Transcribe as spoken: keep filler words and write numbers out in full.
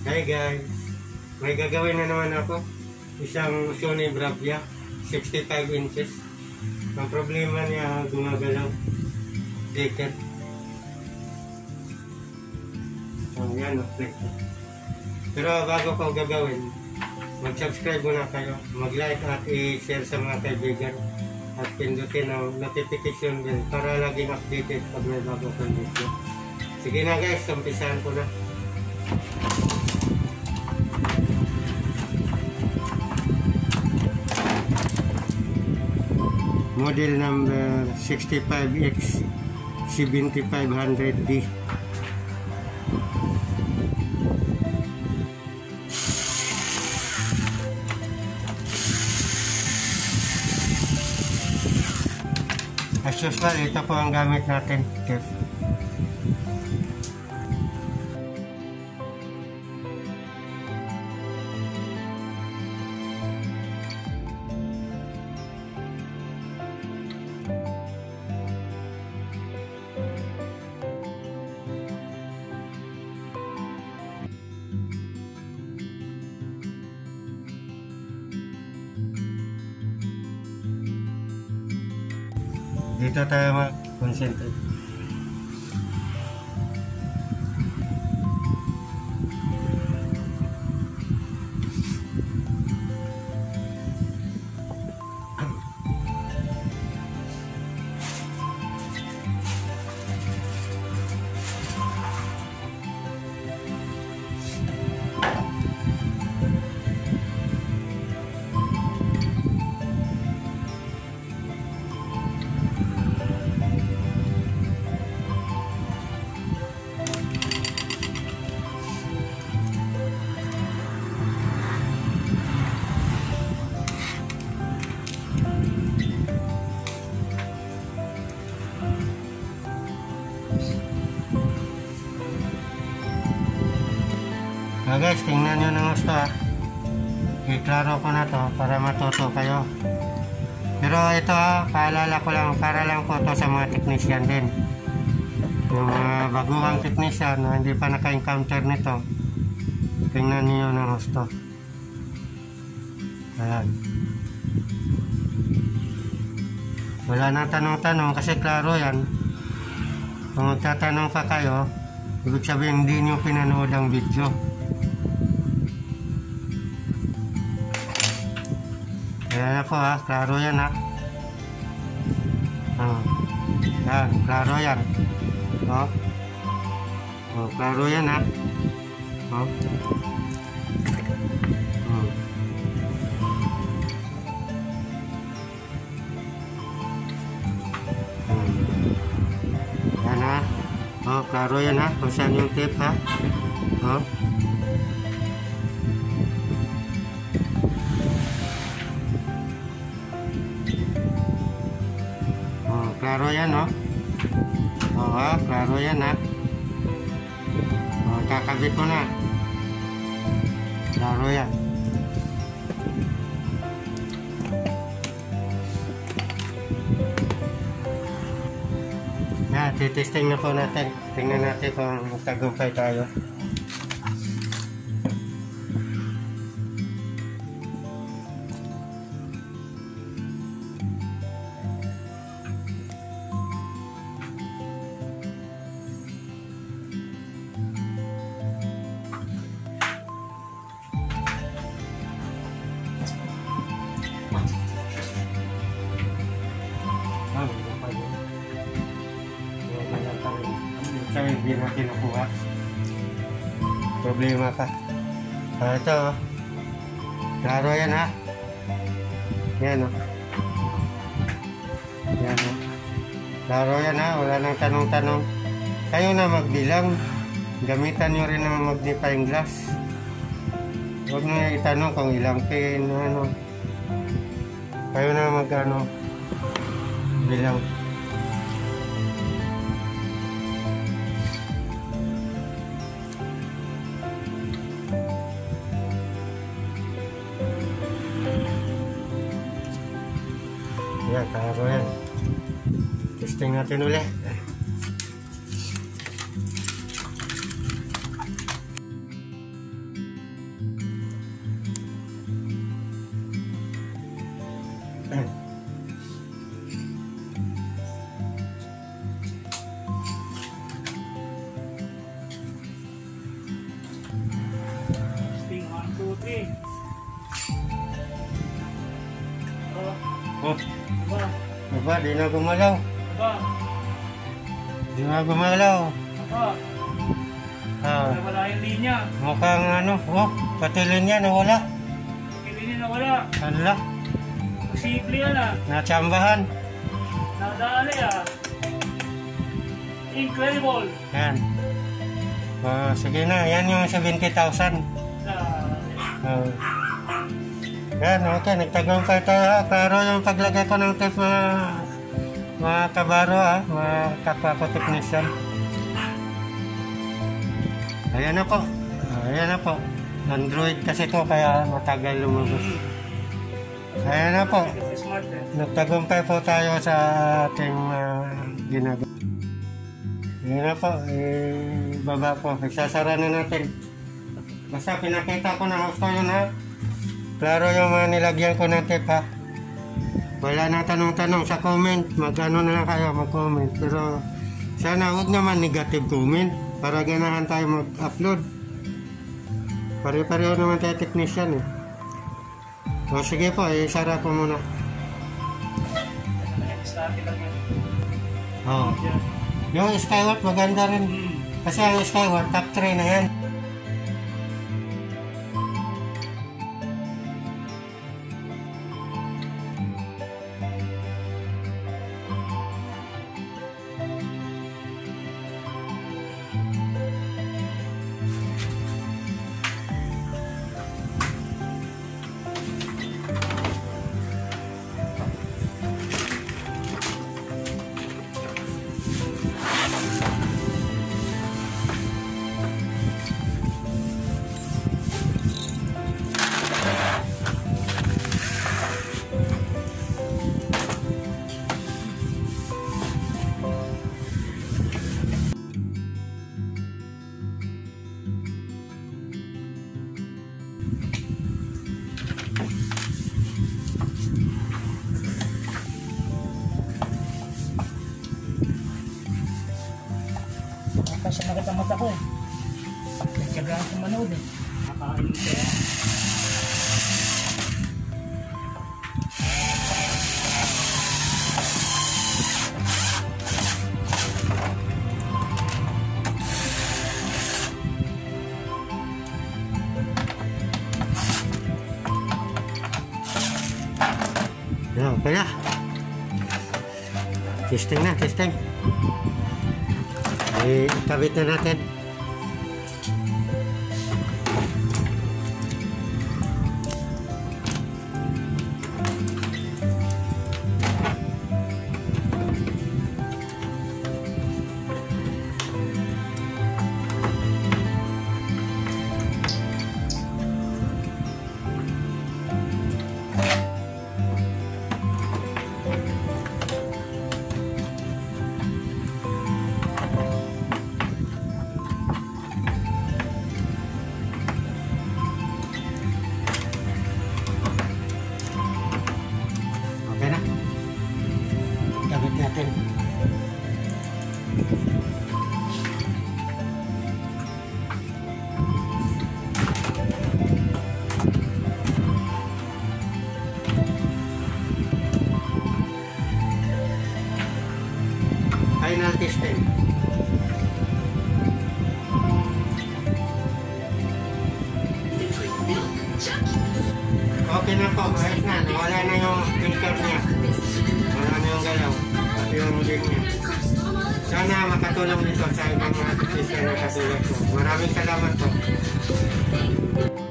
Hi guys, may gagawin na naman ako. Isang Sony Bravia sixty-five inches. Ang problema niya, gumagalaw breaker. So yan o, pero bago ko gagawin, mag-subscribe muna kayo, mag-like at i-share sa mga kaibigan at pindutin ang notification bell para laging updated pag may bago kong video. Sige na guys, umpisahan ko na. Model number sixty-five X seventy-five hundred D. As usual, ito po ang gamit natin. Tip. Dito tayo mag-concentrate. Ah guys, tingnan nyo ng gusto ha. I-klaro ko na to para matuto kayo. Pero ito ha, paalala ko lang, para lang po to sa mga technician din. Yung mga baguhang technician na hindi pa naka-encounter nito, tingnan nyo ng gusto. Ayan. Wala nang tanong-tanong kasi klaro yan. Kung magtatanong pa kayo, ibig sabihin hindi nyo pinanood ang video. Ayan na po ha, klaro yan ha. Oh. Yan, klaro yan. Oh. Oh, klaro yan ha. Oh. Oh. Yan ha. Oh, klaro yan ha. Kung saan yung tip ha. Oh. Klaro yan, no? Oo, ha? Klaro yan, ha? O, kakabit ko na. Klaro yan. Yan, titesting na po natin. Tingnan natin kung tagumpay tayo. Sa hindi natin nakuha. Problema ka. Ah, ito oh. Klaro yan ha. Yan oh. Yan oh. Klaro yan ha. Wala nang tanong-tanong. Kayo na magbilang. Gamitan nyo rin ng magnifying glass. Huwag nyo itanong kung ilang pin. Ano. Kayo na mag ano. Bilang. Yan, klaro yan. Testing natin ulit. Sige. Oh, Oh, ba? diba? Di na gumalaw. Ba? Di na gumalaw. Ba? Ah, Wala yung linya. mukhang ano, oh, pati linya nawala. Yung linya na wala. Hala, Simple yan ah. natsambahan. Nadaan eh ah. Incredible. Yan. Oh, sige na, yan yung seventy thousand. Sa... Oh. Yan, okay, nagtagumpay tayo ha. Klaro yung paglagay ko ng tape mga, mga kabaro ha, mga kapwa ko technician. Ayan na po. Ayan na po. Android kasi to kaya matagal lumabas. Ayan na po. Smart eh. Nagtagumpay po tayo sa ating uh, ginagawa. Ayan na po. Eh, baba po. Isasara na natin. Basta pinakita ko na gusto yun ha. Klaro yung mga nilagyan ko ng tape ha. Wala na tanong-tanong sa comment. Mag-ano na lang kayo, mag-comment. Pero sana huwag naman negative comment para ganahan tayo mag-upload. Pare-pareho naman tayo technician eh. O sige po, isara ko muna. Start lang yan. Oo. Yan. Yung Skyward maganda rin. Hmm. Kasi ang Skyward top three na yan. Kasi nakita mata ko eh. Nagtsagaan ko manood eh. Nakakain ko eh. Yan, okay na. Testing na, testing. Eh, kabit na natin. Okay na. Kabit natin. Final testing. Okay na po, ayos na. Wala na yung filter niya. Wala na yung galaw. Pati yung link niya. Sana makatulong dito sa ibang mga technician na katulad ko. Maraming salamat po.